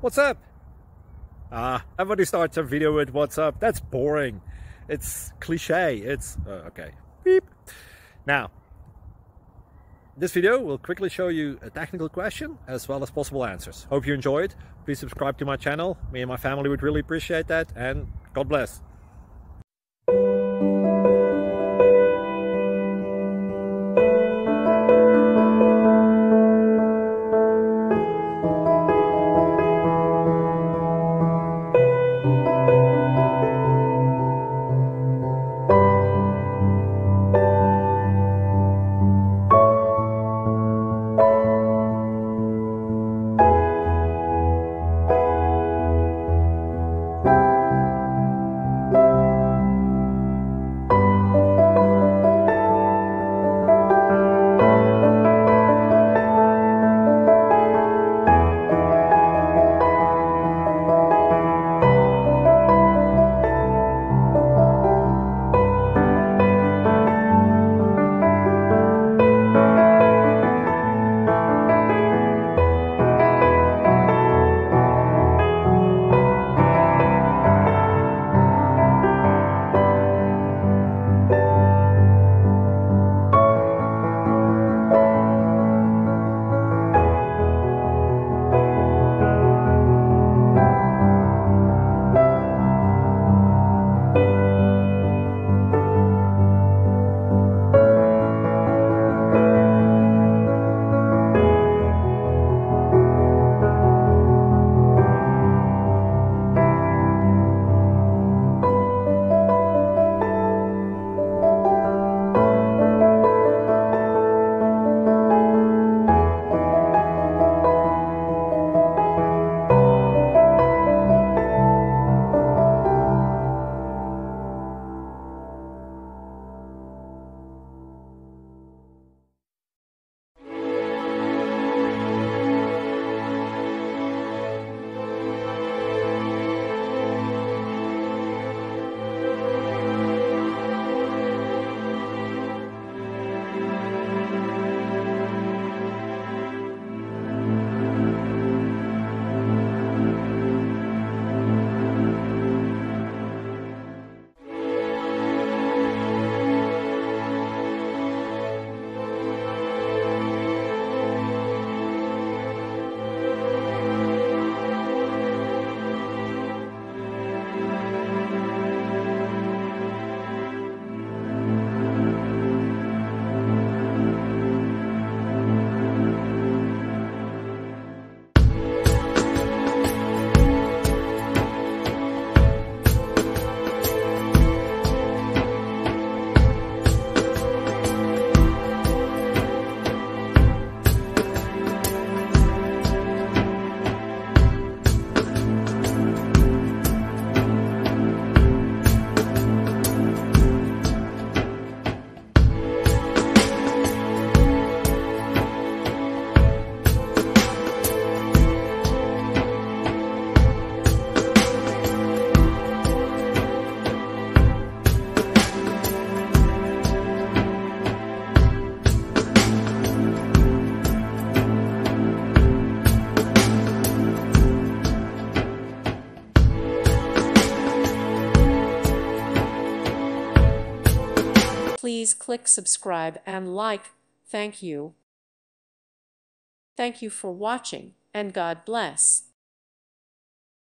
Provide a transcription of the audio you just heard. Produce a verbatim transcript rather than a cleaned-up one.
What's up? Ah, everybody starts a video with what's up. That's boring. It's cliche. It's uh, okay. Beep. Now, this video will quickly show you a technical question as well as possible answers. Hope you enjoy it. Please subscribe to my channel. Me and my family would really appreciate that, and God bless. Please click subscribe and like. Thank you. Thank you for watching, and God bless.